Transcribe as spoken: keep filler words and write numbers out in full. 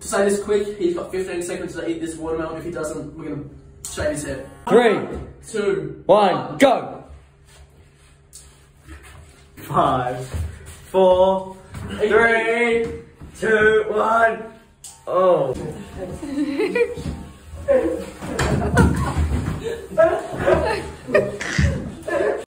say this quick, he's got fifteen seconds to eat this watermelon. If he doesn't, we're gonna shave his head. Three, two, one, go! Five, four, three, two, one. Oh.